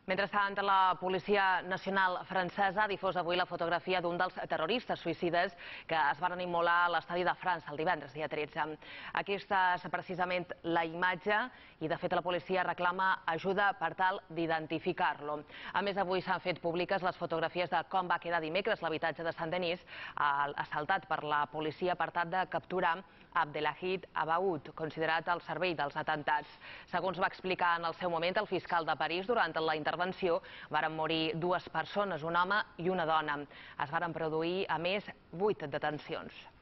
Mentrestant, la Policia Nacional francesa ha difós avui la fotografia d'un dels terroristes suïcides que es van immolar a l'estadi de França el divendres, dia 13. Aquesta és precisament la imatge i, de fet, la policia reclama ajuda per tal d'identificar-lo. A més, avui s'han fet públiques les fotografies de com va quedar dimecres l'habitatge de Saint-Denis, assaltat per la policia per tal de capturar Abdelhafid Abaoud, considerat el cervell dels atemptats. Segons va explicar en el seu moment el fiscal de París, durant la intervenció varen morir 2 persones, un home i una dona. Es varen produir, a més, 8 detencions.